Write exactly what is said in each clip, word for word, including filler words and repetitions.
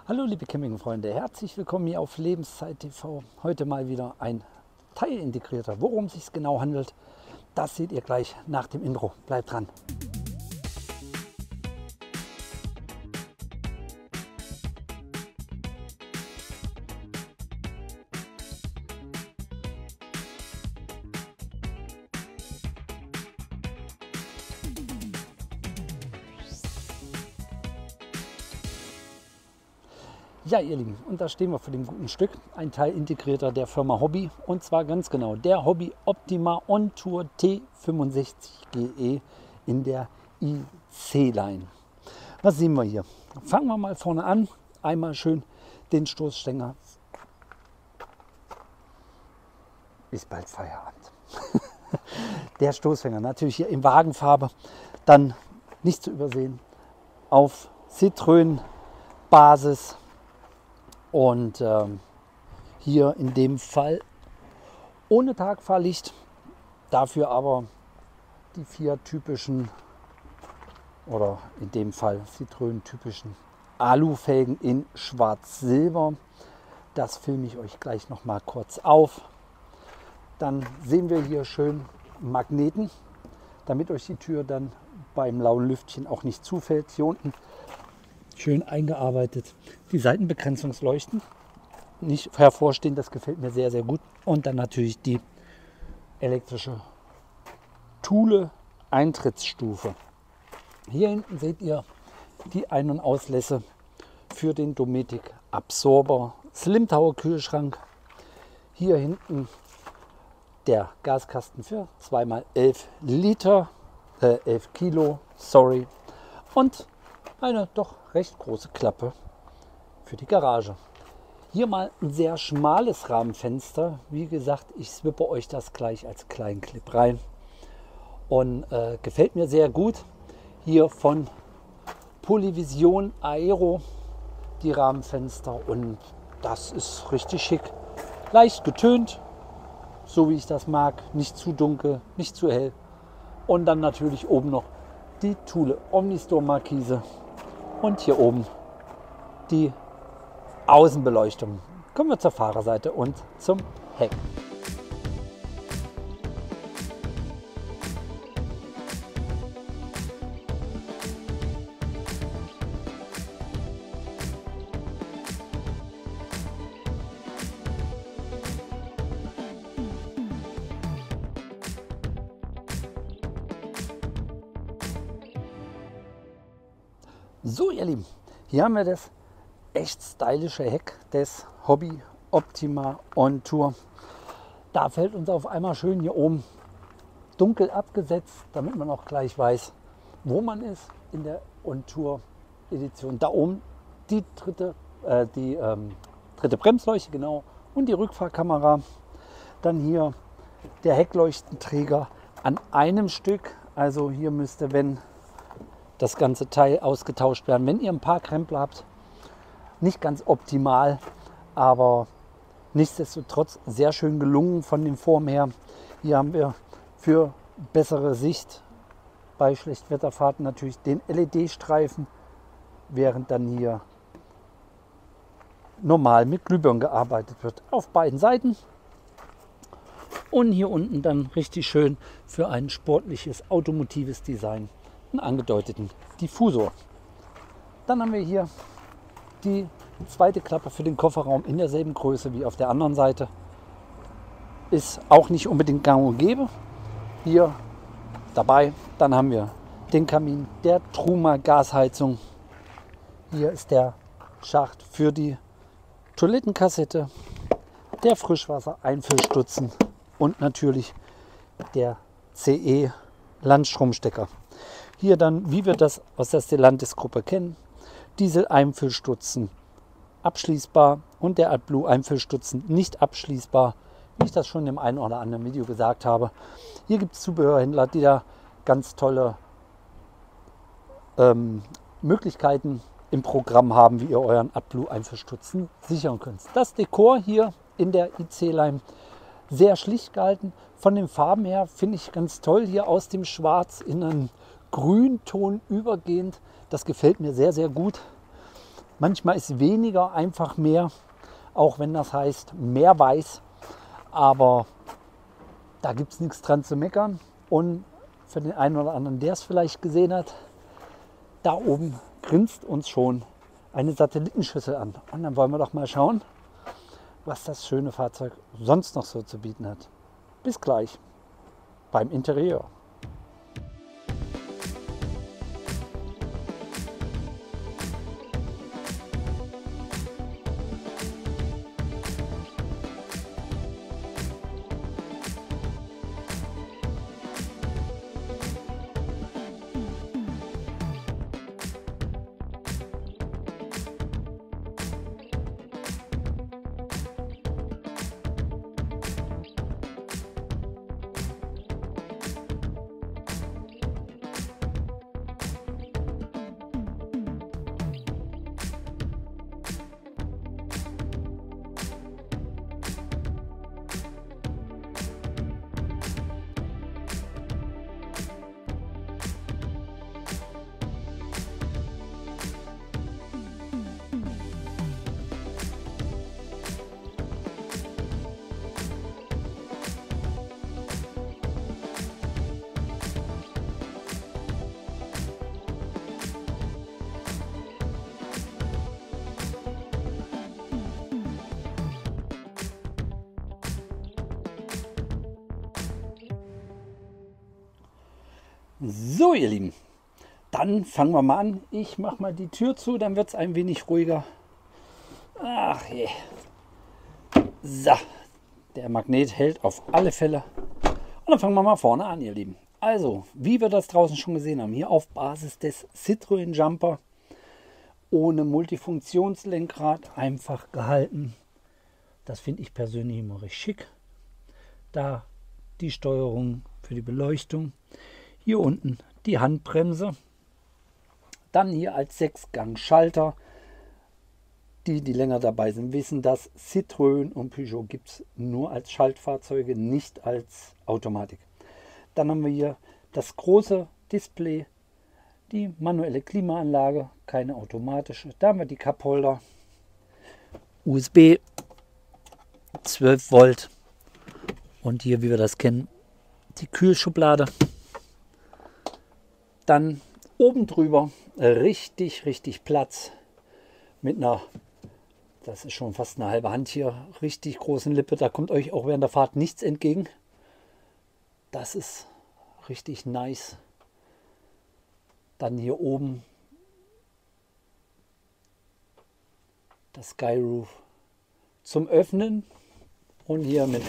Hallo liebe Campingfreunde, herzlich willkommen hier auf Lebenszeit T V. Heute mal wieder ein Teilintegrierter. Worum es sich genau handelt, das seht ihr gleich nach dem Intro. Bleibt dran. Ja, ihr Lieben, und da stehen wir vor dem guten Stück. Ein Teilintegrierter der Firma Hobby, und zwar ganz genau der Hobby Optima On-Tour T fünfundsechzig G E in der I C-Line. Was sehen wir hier? Fangen wir mal vorne an. Einmal schön den Stoßstänger. Ist bald Feierabend. Der Stoßfänger natürlich hier in Wagenfarbe. Dann nicht zu übersehen auf Citroën-Basis. Und ähm, hier in dem Fall ohne Tagfahrlicht, dafür aber die vier typischen oder in dem Fall Citroën typischen Alufelgen in Schwarz-Silber. Das filme ich euch gleich noch mal kurz auf. Dann sehen wir hier schön Magneten, damit euch die Tür dann beim lauen Lüftchen auch nicht zufällt. Hier unten schön eingearbeitet. Die Seitenbegrenzungsleuchten nicht hervorstehen, das gefällt mir sehr, sehr gut. Und dann natürlich die elektrische Thule-Eintrittsstufe. Hier hinten seht ihr die Ein- und Auslässe für den Dometic Absorber Slim Tower Kühlschrank. Hier hinten der Gaskasten für zwei mal elf Liter, äh, elf Kilo, sorry. Und eine doch recht große Klappe für die Garage. Hier mal ein sehr schmales Rahmenfenster. Wie gesagt, ich swippe euch das gleich als kleinen Clip rein. Und äh, gefällt mir sehr gut. Hier von Polyvision Aero die Rahmenfenster. Und das ist richtig schick. Leicht getönt, so wie ich das mag. Nicht zu dunkel, nicht zu hell. Und dann natürlich oben noch die Thule Omnistore Markise. Und hier oben die Außenbeleuchtung. Kommen wir zur Fahrerseite und zum Heck. So ihr Lieben, hier haben wir das echt stylische Heck des Hobby Optima On-Tour. Da fällt uns auf einmal schön hier oben dunkel abgesetzt, damit man auch gleich weiß, wo man ist in der On-Tour Edition. Da oben die dritte, äh, die ähm, dritte Bremsleuchte, genau, und die Rückfahrkamera. Dann hier der Heckleuchtenträger an einem Stück. Also hier müsste, wenn das ganze Teil ausgetauscht werden, wenn ihr ein paar Krempel habt, nicht ganz optimal, aber nichtsdestotrotz sehr schön gelungen von den Formen her. Hier haben wir für bessere Sicht bei Schlechtwetterfahrten natürlich den L E D-Streifen, während dann hier normal mit Glühbirnen gearbeitet wird auf beiden Seiten. Und hier unten dann richtig schön für ein sportliches automotives Design einen angedeuteten Diffusor. Dann haben wir hier die zweite Klappe für den Kofferraum in derselben Größe wie auf der anderen Seite. Ist auch nicht unbedingt gang und gäbe. Hier dabei. Dann haben wir den Kamin der Truma Gasheizung. Hier ist der Schacht für die Toilettenkassette, der Frischwassereinfüllstutzen und natürlich der C E Landstromstecker. Hier dann, wie wir das aus der Stellantis-Gruppe kennen, Diesel-Einfüllstutzen abschließbar und der AdBlue-Einfüllstutzen nicht abschließbar, wie ich das schon im einen oder anderen Video gesagt habe. Hier gibt es Zubehörhändler, die da ganz tolle ähm, Möglichkeiten im Programm haben, wie ihr euren AdBlue-Einfüllstutzen sichern könnt. Das Dekor hier in der I C-Line sehr schlicht gehalten. Von den Farben her finde ich ganz toll, hier aus dem Schwarz in einen Grünton übergehend. Das gefällt mir sehr, sehr gut. Manchmal ist weniger einfach mehr, auch wenn das heißt mehr weiß. Aber da gibt es nichts dran zu meckern. Und für den einen oder anderen, der es vielleicht gesehen hat, da oben grinst uns schon eine Satellitenschüssel an. Und dann wollen wir doch mal schauen, was das schöne Fahrzeug sonst noch so zu bieten hat. Bis gleich beim Interieur. So, ihr Lieben, dann fangen wir mal an. Ich mache mal die Tür zu, dann wird es ein wenig ruhiger. Ach je. So, der Magnet hält auf alle Fälle. Und dann fangen wir mal vorne an, ihr Lieben. Also, wie wir das draußen schon gesehen haben, hier auf Basis des Citroën Jumper, ohne Multifunktionslenkrad, einfach gehalten. Das finde ich persönlich immer recht schick. Da die Steuerung für die Beleuchtung. Hier unten die Handbremse. Dann hier als Sechsgang-Schalter. Die, die länger dabei sind, wissen, dass Citroën und Peugeot gibt es nur als Schaltfahrzeuge, nicht als Automatik. Dann haben wir hier das große Display, die manuelle Klimaanlage, keine automatische. Da haben wir die Cupholder, U S B, zwölf Volt und hier, wie wir das kennen, die Kühlschublade. Dann oben drüber richtig, richtig Platz mit einer, das ist schon fast eine halbe Hand hier, richtig großen Lippe. Da kommt euch auch während der Fahrt nichts entgegen. Das ist richtig nice. Dann hier oben das Skyroof zum Öffnen und hier mit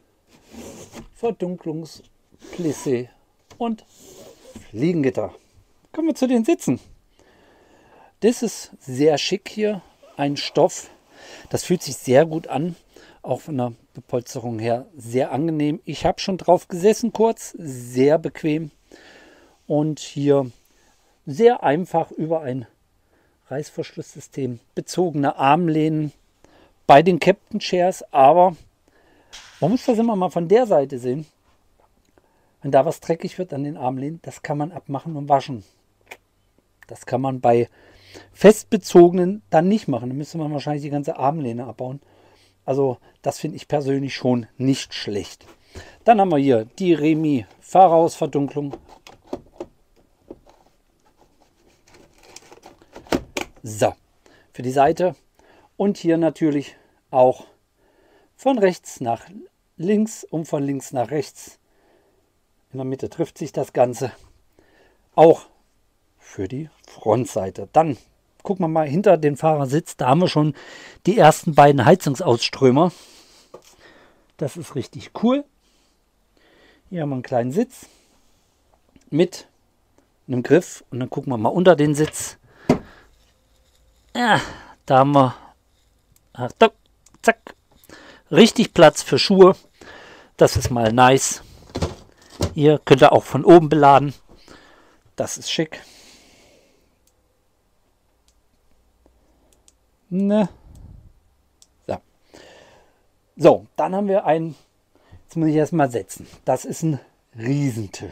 Verdunklungsplissé und Fliegengitter. Kommen wir zu den Sitzen. Das ist sehr schick hier, ein Stoff. Das fühlt sich sehr gut an, auch von der Bepolsterung her sehr angenehm. Ich habe schon drauf gesessen kurz, sehr bequem. Und hier sehr einfach über ein Reißverschlusssystem bezogene Armlehnen bei den Captain Chairs. Aber man muss das immer mal von der Seite sehen. Wenn da was dreckig wird an den Armlehnen, das kann man abmachen und waschen. Das kann man bei festbezogenen dann nicht machen. Dann müsste man wahrscheinlich die ganze Armlehne abbauen. Also das finde ich persönlich schon nicht schlecht. Dann haben wir hier die Remi Fahrerausverdunklung. So, für die Seite. Und hier natürlich auch von rechts nach links und von links nach rechts. In der Mitte trifft sich das Ganze. Auch für die Frontseite. Dann gucken wir mal hinter den Fahrersitz. Da haben wir schon die ersten beiden Heizungsausströmer. Das ist richtig cool. Hier haben wir einen kleinen Sitz mit einem Griff. Und dann gucken wir mal unter den Sitz. Ja, da haben wir Achtung, zack, richtig Platz für Schuhe. Das ist mal nice. Hier könnt ihr auch von oben beladen. Das ist schick. Ne. So. So, dann haben wir einen, jetzt muss ich erstmal setzen. Das ist ein Riesentisch.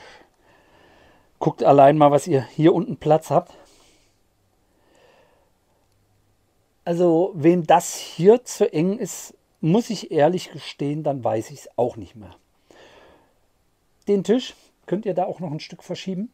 Guckt allein mal, was ihr hier unten Platz habt. Also, wem das hier zu eng ist, muss ich ehrlich gestehen, dann weiß ich es auch nicht mehr. Den Tisch könnt ihr da auch noch ein Stück verschieben.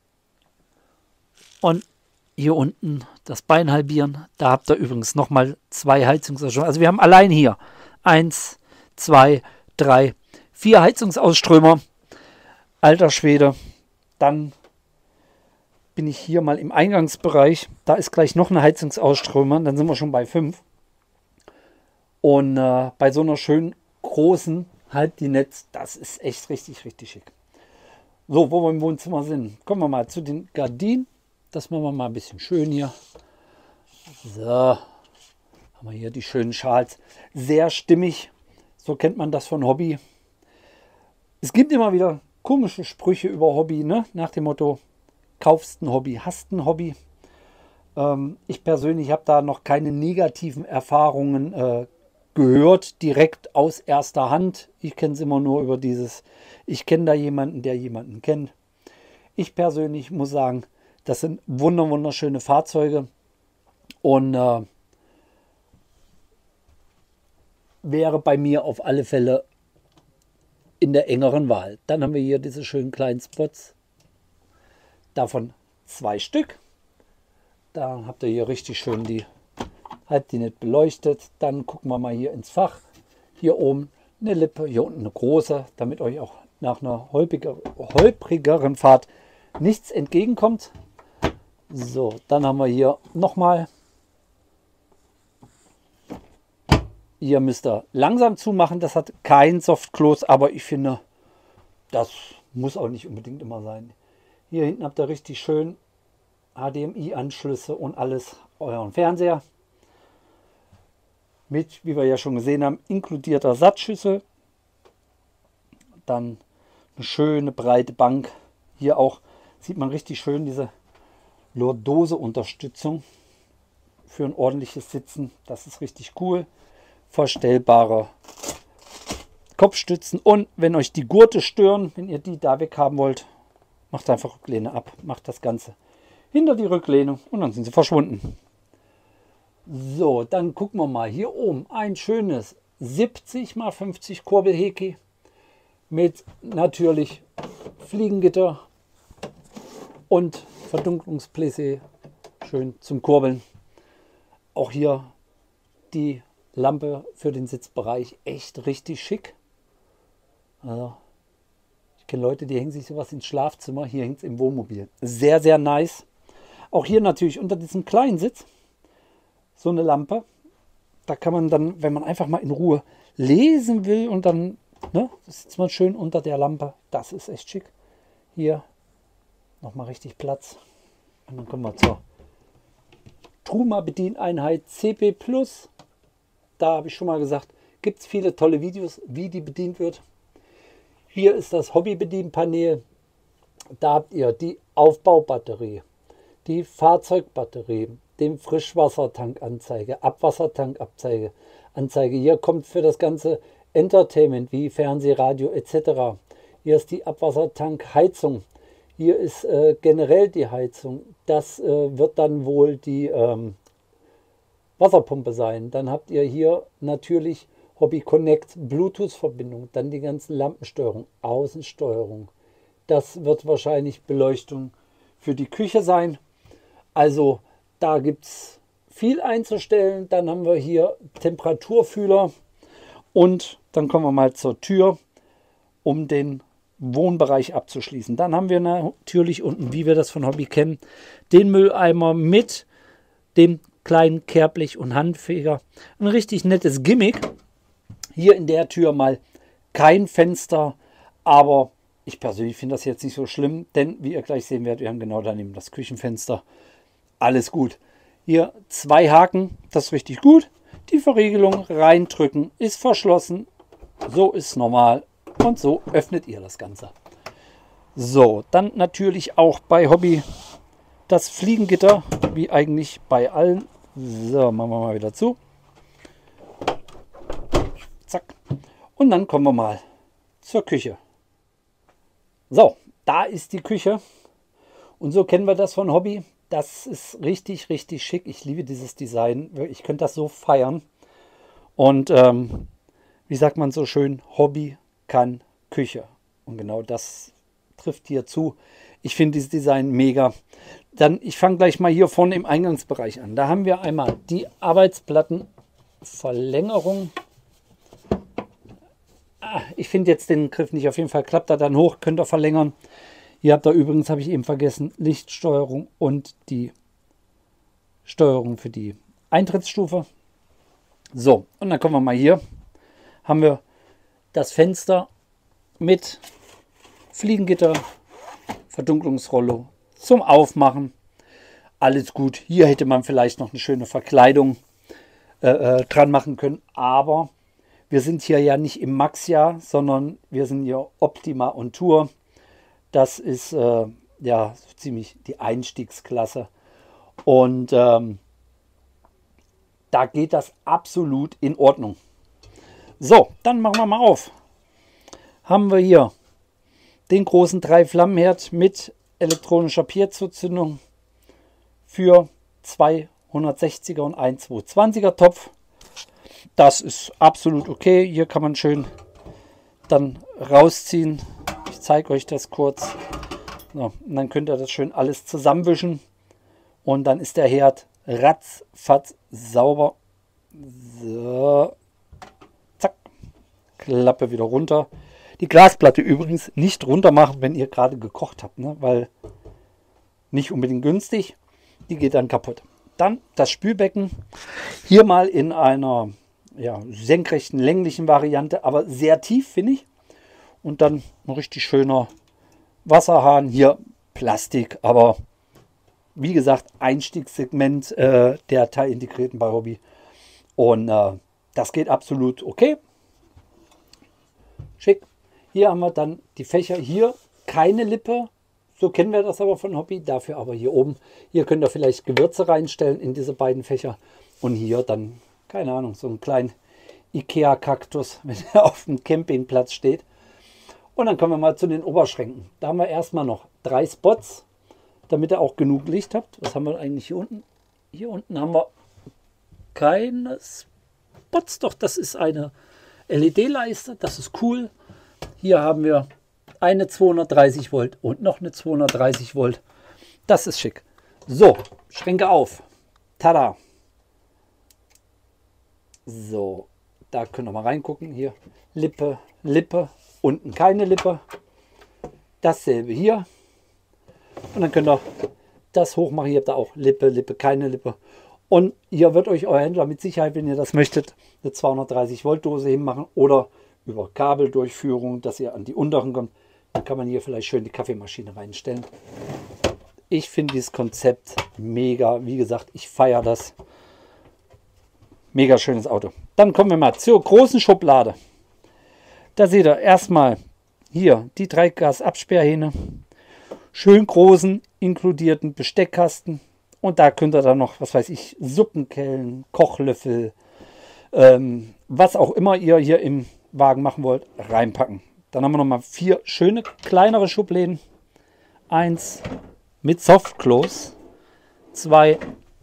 Und hier unten das Bein halbieren. Da habt ihr übrigens nochmal zwei Heizungsausströmer. Also wir haben allein hier eins, zwei, drei, vier Heizungsausströmer. Alter Schwede. Dann bin ich hier mal im Eingangsbereich. Da ist gleich noch eine Heizungsausströmer. Dann sind wir schon bei fünf. Und äh, bei so einer schönen großen halt die Netz, das ist echt richtig, richtig schick. So, wo wir im Wohnzimmer sind, kommen wir mal zu den Gardinen. Das machen wir mal ein bisschen schön hier. So, haben wir hier die schönen Schals. Sehr stimmig, so kennt man das von Hobby. Es gibt immer wieder komische Sprüche über Hobby, ne? Nach dem Motto, kaufst ein Hobby, hast ein Hobby. Ähm, ich persönlich habe da noch keine negativen Erfahrungen äh, gehört, direkt aus erster Hand. Ich kenne es immer nur über dieses, ich kenne da jemanden, der jemanden kennt. Ich persönlich muss sagen, das sind wunder, wunderschöne Fahrzeuge und äh, wäre bei mir auf alle Fälle in der engeren Wahl. Dann haben wir hier diese schönen kleinen Spots, davon zwei Stück. Da habt ihr hier richtig schön die, halt die nicht beleuchtet. Dann gucken wir mal hier ins Fach. Hier oben eine Lippe, hier unten eine große, damit euch auch nach einer holpriger, holprigeren Fahrt nichts entgegenkommt. So, dann haben wir hier nochmal. Hier müsst ihr langsam zumachen. Das hat kein Softclose, aber ich finde, das muss auch nicht unbedingt immer sein. Hier hinten habt ihr richtig schön H D M I-Anschlüsse und alles euren Fernseher. Mit, wie wir ja schon gesehen haben, inkludierter Satzschüssel. Dann eine schöne breite Bank. Hier auch sieht man richtig schön diese Lordose-Unterstützung für ein ordentliches Sitzen. Das ist richtig cool. Verstellbare Kopfstützen. Und wenn euch die Gurte stören, wenn ihr die da weg haben wollt, macht einfach Rücklehne ab. Macht das Ganze hinter die Rücklehne und dann sind sie verschwunden. So, dann gucken wir mal. Hier oben ein schönes siebzig mal fünfzig Kurbelheki mit natürlich Fliegengitter und Verdunklungsplissé, schön zum Kurbeln. Auch hier die Lampe für den Sitzbereich, echt richtig schick. Also, ich kenne Leute, die hängen sich sowas ins Schlafzimmer, hier hängt es im Wohnmobil. Sehr, sehr nice. Auch hier natürlich unter diesem kleinen Sitz so eine Lampe. Da kann man dann, wenn man einfach mal in Ruhe lesen will und dann ne, sitzt man schön unter der Lampe. Das ist echt schick. Hier nochmal richtig Platz. Und dann kommen wir zur Truma Bedieneinheit C P Plus. Da habe ich schon mal gesagt, gibt es viele tolle Videos, wie die bedient wird. Hier ist das Hobby-Bedienpanel. Da habt ihr die Aufbaubatterie, die Fahrzeugbatterie, den Frischwassertankanzeige, Abwassertankabzeige, Anzeige. Hier kommt für das ganze Entertainment wie Fernseh, Radio et cetera. Hier ist die Abwassertankheizung. Hier ist äh, generell die Heizung. Das äh, wird dann wohl die ähm, Wasserpumpe sein. Dann habt ihr hier natürlich Hobby Connect, Bluetooth-Verbindung, dann die ganzen Lampensteuerung, Außensteuerung. Das wird wahrscheinlich Beleuchtung für die Küche sein. Also da gibt es viel einzustellen. Dann haben wir hier Temperaturfühler und dann kommen wir mal zur Tür, um den Wohnbereich abzuschließen. Dann haben wir natürlich unten, wie wir das von Hobby kennen, den Mülleimer mit dem kleinen Kehrblech und Handfeger. Ein richtig nettes Gimmick. Hier in der Tür mal kein Fenster, aber ich persönlich finde das jetzt nicht so schlimm, denn wie ihr gleich sehen werdet, wir haben genau daneben das Küchenfenster. Alles gut. Hier zwei Haken, das ist richtig gut. Die Verriegelung reindrücken, ist verschlossen. So ist normal und so öffnet ihr das Ganze. So, dann natürlich auch bei Hobby das Fliegengitter, wie eigentlich bei allen. So, machen wir mal wieder zu. Zack. Und dann kommen wir mal zur Küche. So, da ist die Küche. Und so kennen wir das von Hobby. das ist richtig, richtig schick. Ich liebe dieses Design. Ich könnte das so feiern. Und ähm, wie sagt man so schön, Hobby kann Küche. Und genau das trifft hier zu. Ich finde dieses Design mega. Dann, ich fange gleich mal hier vorne im Eingangsbereich an. Da haben wir einmal die Arbeitsplattenverlängerung. Ah, ich finde jetzt den Griff nicht. Auf jeden Fall klappt er dann hoch, könnt ihr verlängern. Hier habt ihr übrigens, habe ich eben vergessen, Lichtsteuerung und die Steuerung für die Eintrittsstufe. So, und dann kommen wir mal hier. Haben wir das Fenster mit Fliegengitter, Verdunklungsrollo zum Aufmachen. Alles gut. Hier hätte man vielleicht noch eine schöne Verkleidung äh, äh, dran machen können. Aber wir sind hier ja nicht im Maxia, sondern wir sind hier Optima und Tour. Das ist äh, ja so ziemlich die Einstiegsklasse. Und ähm, da geht das absolut in Ordnung. So, dann machen wir mal auf. Haben wir hier den großen Drei-Flammenherd mit elektronischer Piezo-Zündung für zweihundertsechziger und ein zweihundertzwanziger Topf. Das ist absolut okay. Hier kann man schön dann rausziehen. Ich zeige euch das kurz. So, und dann könnt ihr das schön alles zusammenwischen. Und dann ist der Herd ratzfatz sauber. So. Zack. Klappe wieder runter. Die Glasplatte übrigens nicht runter machen, wenn ihr gerade gekocht habt, ne? Weil nicht unbedingt günstig. Die geht dann kaputt. Dann das Spülbecken. Hier mal in einer ja, senkrechten, länglichen Variante, aber sehr tief, finde ich. Und dann ein richtig schöner Wasserhahn. Hier Plastik, aber wie gesagt, Einstiegssegment äh, der Teilintegrierten bei Hobby. Und äh, das geht absolut okay. Schick. Hier haben wir dann die Fächer. Hier keine Lippe. So kennen wir das aber von Hobby. Dafür aber hier oben. Hier könnt ihr vielleicht Gewürze reinstellen in diese beiden Fächer. Und hier dann, keine Ahnung, so einen kleinen Ikea-Kaktus, wenn er auf dem Campingplatz steht. Und dann kommen wir mal zu den Oberschränken. Da haben wir erstmal noch drei Spots, damit ihr auch genug Licht habt. Was haben wir eigentlich hier unten? Hier unten haben wir keine Spots. Doch, das ist eine L E D-Leiste. Das ist cool. Hier haben wir eine zweihundertdreißig Volt und noch eine zweihundertdreißig Volt. Das ist schick. So, Schränke auf. Tada! So, da können wir mal reingucken. Hier Lippe, Lippe, unten keine Lippe. Dasselbe hier. Und dann könnt ihr das hochmachen. Hier habt ihr auch Lippe, Lippe, keine Lippe. Und hier wird euch euer Händler mit Sicherheit, wenn ihr das möchtet, eine zweihundertdreißig Volt Dose hinmachen oder über Kabeldurchführung, dass ihr an die unteren kommt. Dann kann man hier vielleicht schön die Kaffeemaschine reinstellen. Ich finde dieses Konzept mega. Wie gesagt, ich feiere das. Mega schönes Auto. Dann kommen wir mal zur großen Schublade. Da seht ihr erstmal hier die drei Gasabsperrhähne. Schön großen inkludierten Besteckkasten. Und da könnt ihr dann noch, was weiß ich, Suppenkellen, Kochlöffel, ähm, was auch immer ihr hier im Wagen machen wollt, reinpacken. Dann haben wir noch mal vier schöne kleinere Schubläden. Eins mit Softclose. Zwei,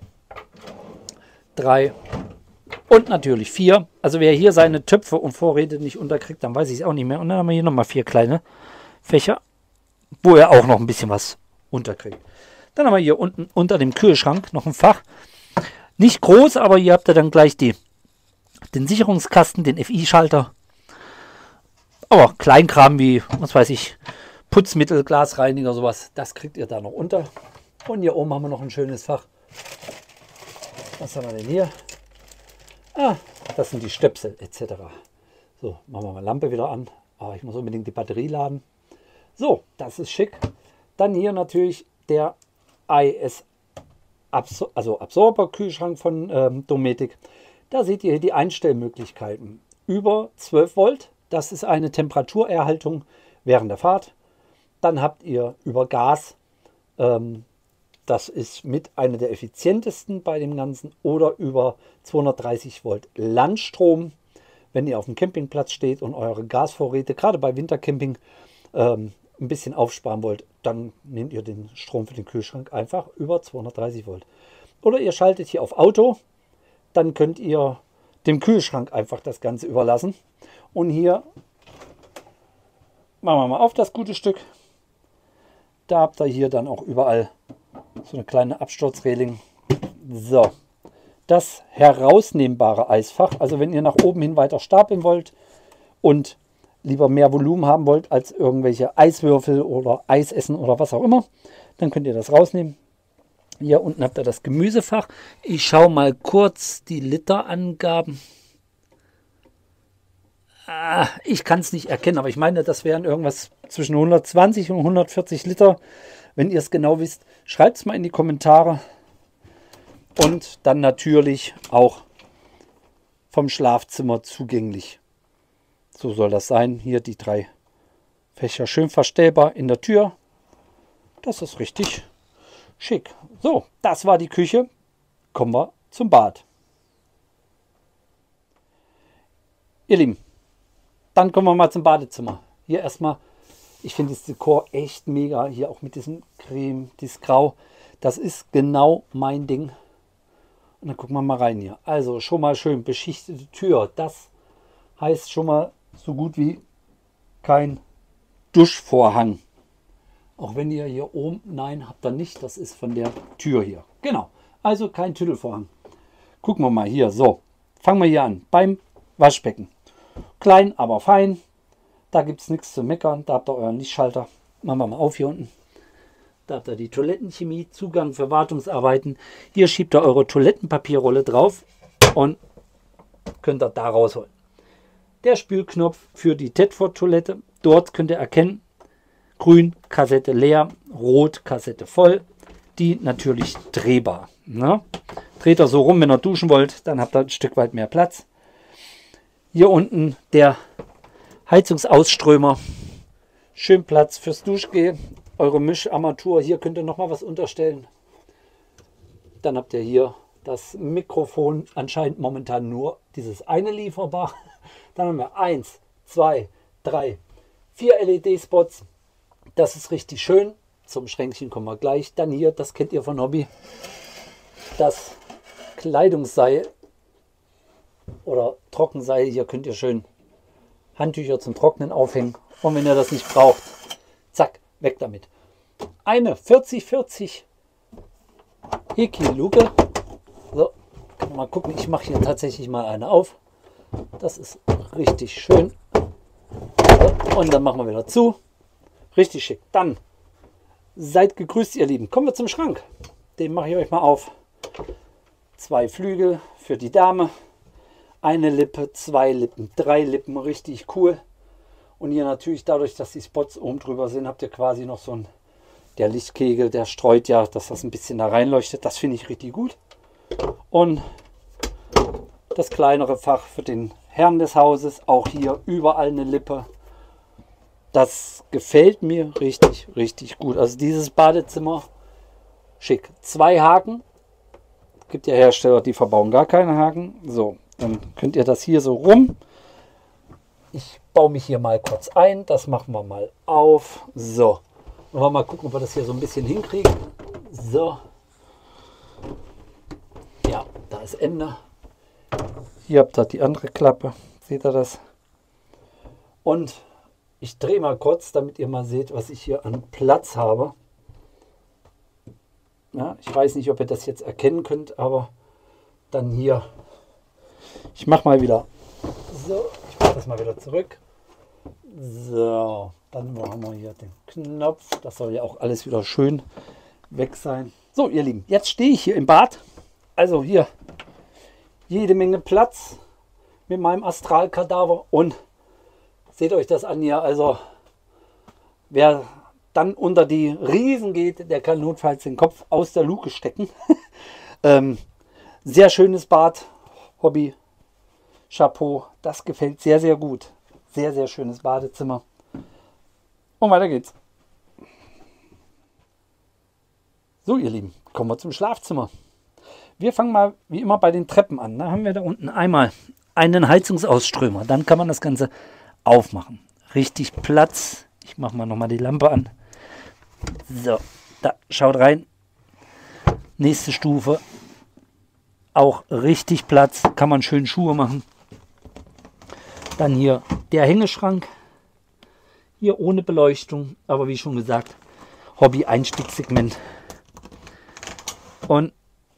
drei und natürlich vier. Also wer hier seine Töpfe und Vorräte nicht unterkriegt, dann weiß ich es auch nicht mehr. Und dann haben wir hier noch mal vier kleine Fächer, wo er auch noch ein bisschen was unterkriegt. Dann haben wir hier unten unter dem Kühlschrank noch ein Fach. Nicht groß, aber hier habt ihr dann gleich die, den Sicherungskasten, den F I-Schalter. Aber Kleinkram wie, was weiß ich, Putzmittel, Glasreiniger, sowas, das kriegt ihr da noch unter. Und hier oben haben wir noch ein schönes Fach. Was haben wir denn hier? Ah, das sind die Stöpsel et cetera. So, machen wir mal Lampe wieder an. Aber ich muss unbedingt die Batterie laden. So, das ist schick. Dann hier natürlich der I S Absor also Absorber-Kühlschrank von ähm, Dometic. Da seht ihr hier die Einstellmöglichkeiten. Über zwölf Volt, das ist eine Temperaturerhaltung während der Fahrt. Dann habt ihr über Gas, ähm, das ist mit einer der effizientesten bei dem Ganzen, oder über zweihundertdreißig Volt Landstrom, wenn ihr auf dem Campingplatz steht und eure Gasvorräte, gerade bei Wintercamping, ähm, ein bisschen aufsparen wollt, dann nehmt ihr den Strom für den Kühlschrank einfach über zweihundertdreißig Volt. Oder ihr schaltet hier auf Auto, dann könnt ihr dem Kühlschrank einfach das Ganze überlassen. Und hier machen wir mal auf das gute Stück. Da habt ihr hier dann auch überall so eine kleine Absturzreling. So, das herausnehmbare Eisfach. Also wenn ihr nach oben hin weiter stapeln wollt und lieber mehr Volumen haben wollt als irgendwelche Eiswürfel oder Eis essen oder was auch immer, dann könnt ihr das rausnehmen. Hier unten habt ihr das Gemüsefach. Ich schaue mal kurz die Literangaben. Ah, ich kann es nicht erkennen, aber ich meine, das wären irgendwas zwischen hundertzwanzig und hundertvierzig Liter. Wenn ihr es genau wisst, schreibt es mal in die Kommentare. Und dann natürlich auch vom Schlafzimmer zugänglich. So soll das sein. Hier die drei Fächer schön verstellbar in der Tür. Das ist richtig schick. So, das war die Küche. Kommen wir zum Bad. Ihr Lieben, dann kommen wir mal zum Badezimmer. Hier erstmal, ich finde das Dekor echt mega. Hier auch mit diesem Creme, dieses Grau. Das ist genau mein Ding. Und dann gucken wir mal rein hier. Also schon mal schön beschichtete Tür. Das heißt schon mal so gut wie kein Duschvorhang. Auch wenn ihr hier oben, nein, habt ihr nicht. Das ist von der Tür hier. Genau, also kein Tüdelvorhang. Gucken wir mal hier. So, fangen wir hier an. Beim Waschbecken. Klein, aber fein. Da gibt es nichts zu meckern. Da habt ihr euren Lichtschalter. Machen wir mal auf hier unten. Da habt ihr die Toilettenchemie, Zugang für Wartungsarbeiten. Hier schiebt ihr eure Toilettenpapierrolle drauf und könnt ihr da rausholen. Der Spülknopf für die Tedford-Toilette. Dort könnt ihr erkennen, grün, Kassette leer, rot, Kassette voll. Die natürlich drehbar. Ne? Dreht ihr so rum, wenn ihr duschen wollt, dann habt ihr ein Stück weit mehr Platz. Hier unten der Heizungsausströmer. Schön Platz fürs Duschgel. Eure Mischarmatur, hier könnt ihr noch mal was unterstellen. Dann habt ihr hier das Mikrofon, anscheinend momentan nur dieses eine lieferbar. Dann haben wir eins, zwei, drei, vier L E D-Spots. Das ist richtig schön. Zum Schränkchen kommen wir gleich. Dann hier, das kennt ihr von Hobby, das Kleidungsseil oder Trockenseil. Hier könnt ihr schön Handtücher zum Trocknen aufhängen. Und wenn ihr das nicht braucht, zack, weg damit. Eine vierzig vierzig Heki-Luke. So, kann man mal gucken. Ich mache hier tatsächlich mal eine auf. Das ist richtig schön. So, und dann machen wir wieder zu. Richtig schick. Dann seid gegrüßt, ihr Lieben. Kommen wir zum Schrank. Den mache ich euch mal auf. Zwei Flügel für die Dame. Eine Lippe, zwei Lippen, drei Lippen. Richtig cool. Und hier natürlich dadurch, dass die Spots oben drüber sind, habt ihr quasi noch so ein, der Lichtkegel, der streut ja, dass das ein bisschen da reinleuchtet. Das finde ich richtig gut. Und das kleinere Fach für den Herrn des Hauses. Auch hier überall eine Lippe. Das gefällt mir richtig, richtig gut. Also dieses Badezimmer, schick. Zwei Haken. Es gibt ja Hersteller, die verbauen gar keine Haken. So, dann könnt ihr das hier so rum. Ich baue mich hier mal kurz ein. Das machen wir mal auf. So. Und wir mal gucken, ob wir das hier so ein bisschen hinkriegen. So. Ja, da ist Ende. Hier habt ihr die andere Klappe. Seht ihr das? Und ich drehe mal kurz, damit ihr mal seht, was ich hier an Platz habe. Ja, ich weiß nicht, ob ihr das jetzt erkennen könnt, aber dann hier. Ich mache mal wieder. So, ich mache das mal wieder zurück. So, dann machen wir hier den Knopf. Das soll ja auch alles wieder schön weg sein. So, ihr Lieben, jetzt stehe ich hier im Bad. Also hier jede Menge Platz mit meinem Astralkadaver. Und seht euch das an hier. Also wer dann unter die Riesen geht, der kann notfalls den Kopf aus der Luke stecken. ähm, sehr schönes Bad. Hobby. Chapeau. Das gefällt sehr, sehr gut. Sehr, sehr schönes Badezimmer. Und weiter geht's. So, ihr Lieben, kommen wir zum Schlafzimmer. Wir fangen mal wie immer bei den Treppen an. Da haben wir da unten einmal einen Heizungsausströmer. Dann kann man das Ganze aufmachen. Richtig Platz Ich mache mal nochmal die Lampe an. So, da schaut rein. Nächste Stufe. Auch richtig Platz. Kann man schön Schuhe machen. Dann hier der Hängeschrank. Hier ohne Beleuchtung. Aber wie schon gesagt, Hobby-Einstiegssegment. Und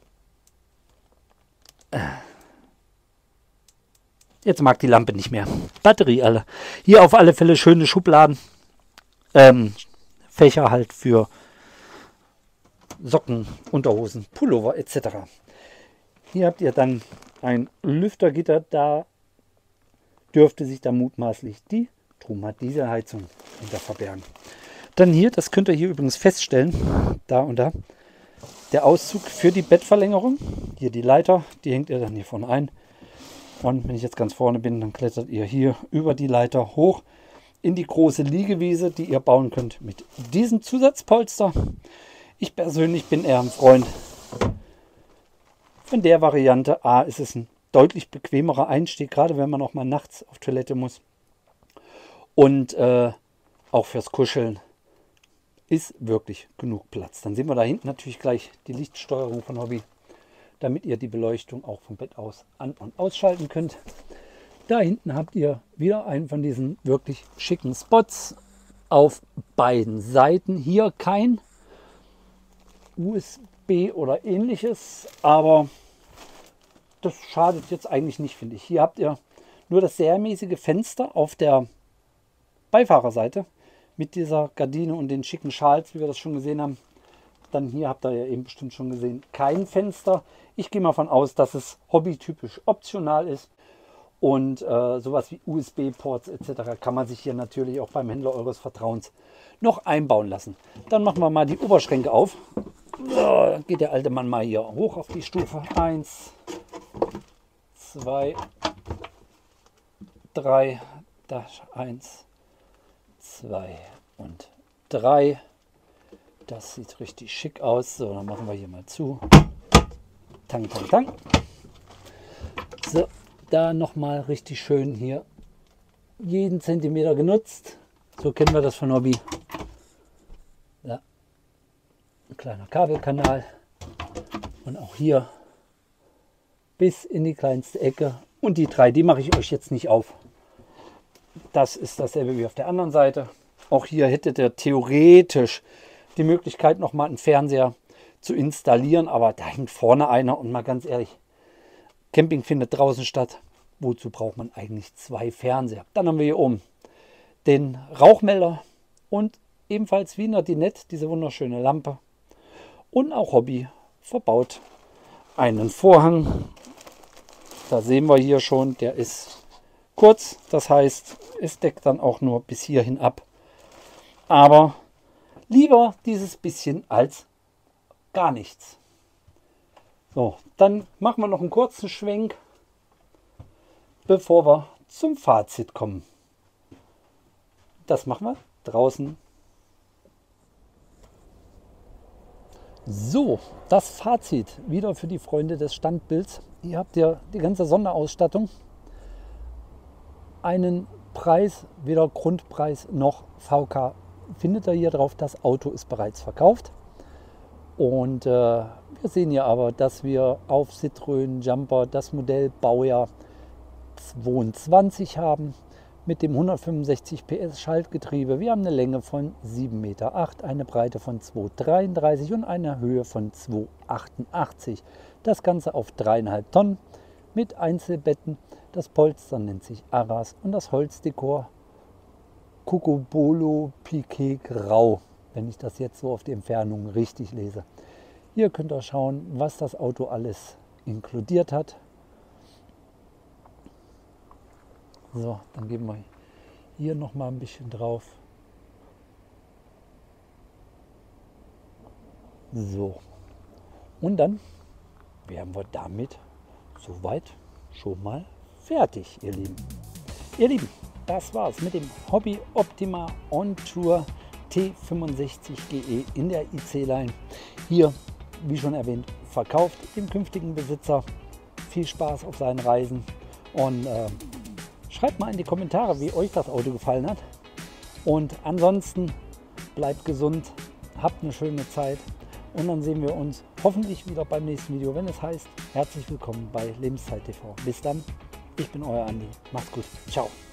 jetzt mag die Lampe nicht mehr. Batterie alle. Hier auf alle Fälle schöne Schubladen. Ähm, Fächer halt für Socken, Unterhosen, Pullover et cetera. Hier habt ihr dann ein Lüftergitter. Da dürfte sich dann mutmaßlich die Truma-Dieselheizung hinter verbergen. Dann hier, das könnt ihr hier übrigens feststellen, da und da, der Auszug für die Bettverlängerung. Hier die Leiter, die hängt ihr dann hier vorne ein. Und wenn ich jetzt ganz vorne bin, dann klettert ihr hier über die Leiter hoch in die große Liegewiese, die ihr bauen könnt mit diesem Zusatzpolster. Ich persönlich bin eher ein Freund von der Variante. A, ist es ein deutlich bequemerer Einstieg, gerade wenn man auch mal nachts auf Toilette muss. Und äh, auch fürs Kuscheln ist wirklich genug Platz. Dann sehen wir da hinten natürlich gleich die Lichtsteuerung von Hobby, damit ihr die Beleuchtung auch vom Bett aus an- und ausschalten könnt. Da hinten habt ihr wieder einen von diesen wirklich schicken Spots auf beiden Seiten. Hier kein U S B oder ähnliches, aber das schadet jetzt eigentlich nicht, finde ich. Hier habt ihr nur das serienmäßige Fenster auf der Beifahrerseite mit dieser Gardine und den schicken Schals, wie wir das schon gesehen haben. Dann hier habt ihr ja eben bestimmt schon gesehen, kein Fenster. Ich gehe mal davon aus, dass es hobbytypisch optional ist. Und äh, sowas wie U S B-Ports et cetera kann man sich hier natürlich auch beim Händler eures Vertrauens noch einbauen lassen. Dann machen wir mal die Oberschränke auf. So, dann geht der alte Mann mal hier hoch auf die Stufe. Eins, zwei, drei, das eins, zwei und drei. Das sieht richtig schick aus. So, dann machen wir hier mal zu. Tang, tang, tang. So, da nochmal richtig schön hier jeden Zentimeter genutzt. So kennen wir das von Hobby. Ja. Ein kleiner Kabelkanal. Und auch hier bis in die kleinste Ecke. Und die drei, die mache ich euch jetzt nicht auf. Das ist dasselbe wie auf der anderen Seite. Auch hier hättet ihr theoretisch die Möglichkeit, nochmal einen Fernseher zu installieren. Aber da hängt vorne einer. Und mal ganz ehrlich, Camping findet draußen statt. Wozu braucht man eigentlich zwei Fernseher? Dann haben wir hier oben den Rauchmelder und ebenfalls wie in der Dinette diese wunderschöne Lampe. Und auch Hobby verbaut einen Vorhang. Da sehen wir hier schon, der ist kurz. Das heißt, es deckt dann auch nur bis hierhin ab. Aber lieber dieses bisschen als gar nichts. So, dann machen wir noch einen kurzen Schwenk, bevor wir zum Fazit kommen. Das machen wir draußen. So, das Fazit wieder für die Freunde des Standbilds. Hier habt ihr die ganze Sonderausstattung. Einen Preis, weder Grundpreis noch V K, findet ihr hier drauf. Das Auto ist bereits verkauft. Und äh, wir sehen hier aber, dass wir auf Citroën Jumper das Modell Baujahr zweiundzwanzig haben mit dem hundertfünfundsechzig P S Schaltgetriebe. Wir haben eine Länge von sieben Meter acht, eine Breite von zwei Meter dreiunddreißig und eine Höhe von zwei Meter achtundachtzig. Das Ganze auf dreieinhalb Tonnen mit Einzelbetten. Das Polster nennt sich Arras und das Holzdekor Cocobolo Piqué Grau, wenn ich das jetzt so auf die Entfernung richtig lese. Hier könnt ihr schauen, was das Auto alles inkludiert hat. So, dann geben wir hier noch mal ein bisschen drauf. So, und dann wären wir damit soweit schon mal fertig, ihr Lieben. Ihr Lieben, das war's mit dem Hobby Optima On Tour T fünfundsechzig G E in der I C-Line. Hier, wie schon erwähnt, verkauft dem künftigen Besitzer. Viel Spaß auf seinen Reisen und äh, schreibt mal in die Kommentare, wie euch das Auto gefallen hat. Und ansonsten bleibt gesund, habt eine schöne Zeit und dann sehen wir uns hoffentlich wieder beim nächsten Video, wenn es heißt, herzlich willkommen bei Lebenszeit T V. Bis dann, ich bin euer Andi. Macht's gut. Ciao.